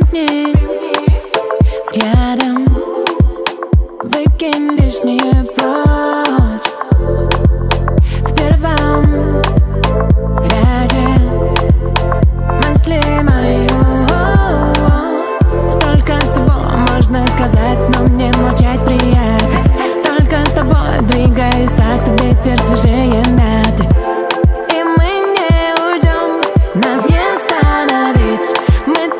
примни взглядом, выкинь лишнее прочь. В первом ряде мысли мои. Столько всего можно сказать, но мне молчать приятно. Только с тобой двигаюсь так, то ветер свежее мяты. И мы не уйдем, нас не остановить. Мы